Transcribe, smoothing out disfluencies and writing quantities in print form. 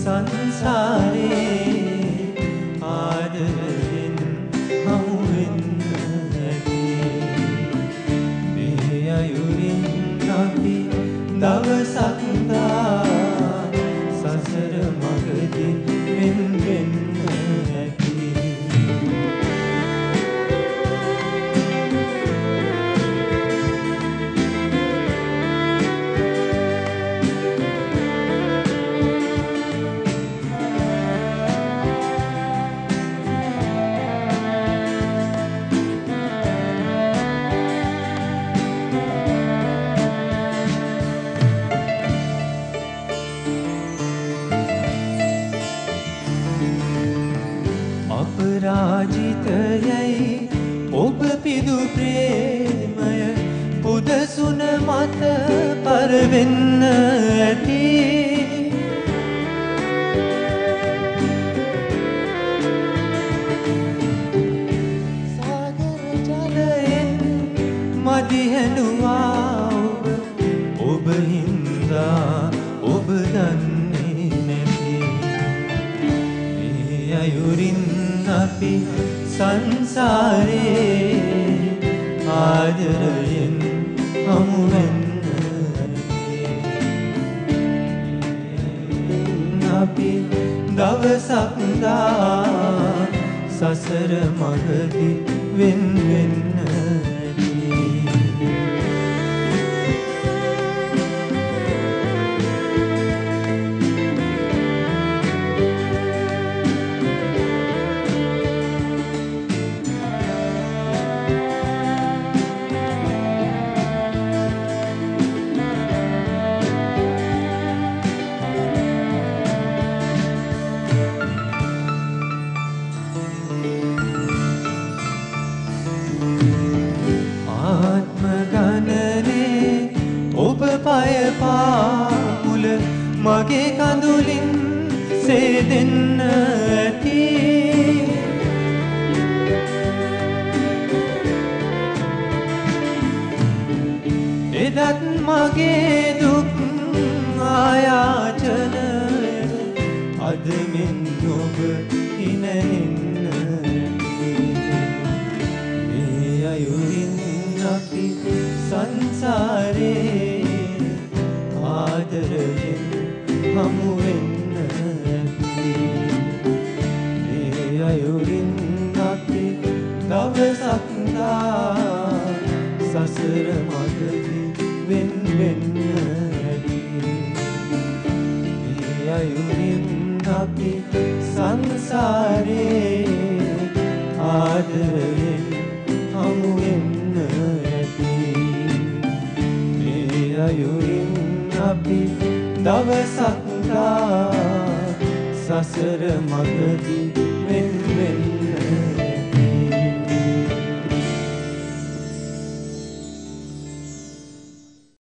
සංසාරේ ආදරයෙන් හමු වෙන්න ඇති මේ අයුරින් අපි දවසක් දා සසර මගදී වෙන් වෙන්න ඇති අපරාජිතයයි ඔබ පිදු ප්‍රේමය පුදසුන මත පරවෙන්න ඇති සාගර ජලයෙන් මදිහැඬුවා ඔබ හින්දා ඔබ දන්නේ නැති මේ අයුරින් අපි සංසාරේ ආදරයෙන් හමු වෙන්න අපි දවසක් දා සසර මගදී වෙන් වෙන්න ඔබ පය පාමුල මගේ කඳුලින් සේදෙන්න ඇති එදත් මගේ දුක් ආයාචන අද මෙන් ඔබ හිනෙන්න මේ අයුරින් අපි සංසාරේ ආදරයෙන් හමු වෙන්න ඇති මේ අයුරින් අපි දවසක් දා සසර මගදී වෙන් වෙන්න ඇති මේ අයුරින් අපි සංසාරේ ආදරයෙන් හමු වෙන්න ඇති මේ අයුරින් අපි දවසක් දා සසර මගදී වෙන් වෙන්න